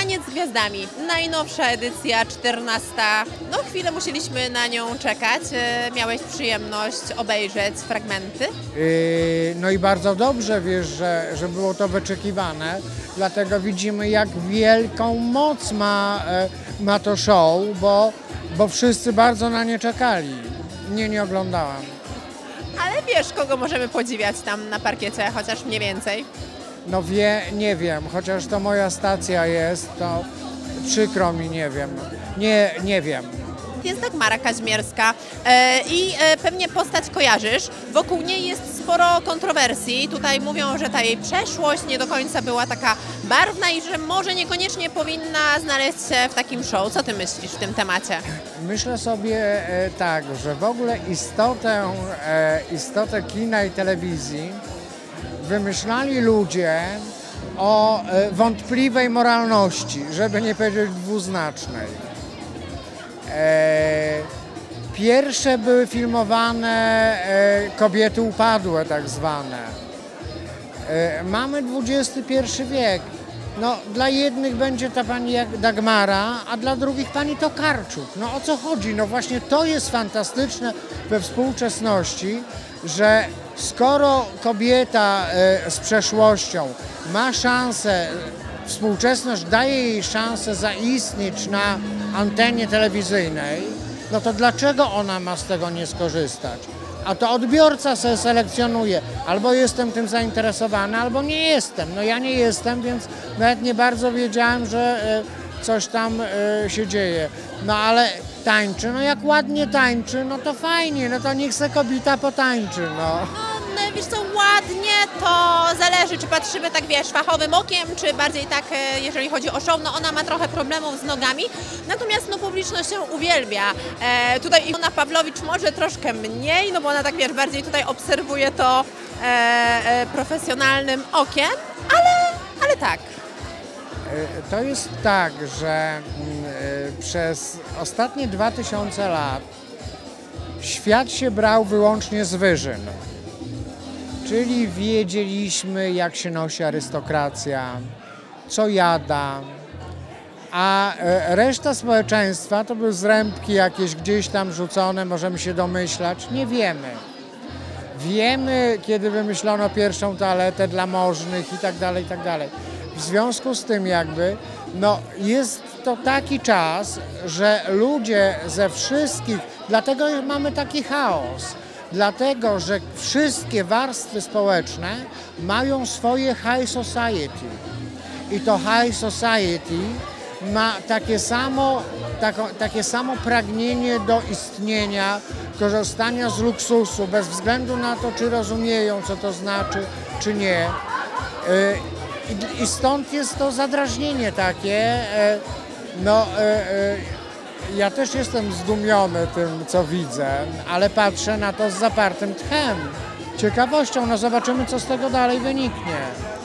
Taniec z gwiazdami, najnowsza edycja, 14. No chwilę musieliśmy na nią czekać. Miałeś przyjemność obejrzeć fragmenty? No i bardzo dobrze, wiesz, że było to wyczekiwane, dlatego widzimy, jak wielką moc ma to show, bo wszyscy bardzo na nie czekali. Nie oglądałam. Ale wiesz, kogo możemy podziwiać tam na parkiecie, chociaż mniej więcej? No nie wiem, chociaż to moja stacja jest, to przykro mi, nie wiem. Nie wiem. Jest Dagmara Kaźmierska i pewnie postać kojarzysz. Wokół niej jest sporo kontrowersji. Tutaj mówią, że ta jej przeszłość nie do końca była taka barwna i że może niekoniecznie powinna znaleźć się w takim show. Co ty myślisz w tym temacie? Myślę sobie tak, że w ogóle istotę kina i telewizji wymyślali ludzie o wątpliwej moralności, żeby nie powiedzieć dwuznacznej. Pierwsze były filmowane kobiety upadłe, tak zwane. Mamy XXI wiek. No, dla jednych będzie ta pani jak Dagmara, a dla drugich pani Tokarczuk. No o co chodzi? No właśnie to jest fantastyczne we współczesności, że skoro kobieta z przeszłością ma szansę, współczesność daje jej szansę zaistnieć na antenie telewizyjnej, no to dlaczego ona ma z tego nie skorzystać? A to odbiorca se selekcjonuje. Albo jestem tym zainteresowany, albo nie jestem. No ja nie jestem, więc nawet nie bardzo wiedziałem, że coś tam się dzieje. No ale tańczy, no jak ładnie tańczy, no to fajnie, no to niech se kobieta potańczy, no. No wiesz co, ładnie to zależy, czy patrzymy tak, wiesz, fachowym okiem, czy bardziej tak, jeżeli chodzi o show, no ona ma trochę problemów z nogami, natomiast no publiczność ją uwielbia. Tutaj Iwona Pawłowicz może troszkę mniej, no bo ona tak, wiesz, bardziej tutaj obserwuje to profesjonalnym okiem, ale tak. To jest tak, że przez ostatnie 2000 lat świat się brał wyłącznie z wyżyn. Czyli wiedzieliśmy, jak się nosi arystokracja, co jada, a reszta społeczeństwa to były zrębki jakieś gdzieś tam rzucone, możemy się domyślać, nie wiemy. Wiemy, kiedy wymyślono pierwszą toaletę dla możnych i tak dalej, i tak dalej. W związku z tym jakby, no jest to taki czas, że ludzie ze wszystkich, dlatego mamy taki chaos. Dlatego, że wszystkie warstwy społeczne mają swoje high society. I to high society ma takie samo pragnienie do istnienia, korzystania z luksusu, bez względu na to, czy rozumieją, co to znaczy, czy nie. I stąd jest to zadrażnienie takie. Ja też jestem zdumiony tym, co widzę, ale patrzę na to z zapartym tchem, ciekawością, no zobaczymy, co z tego dalej wyniknie.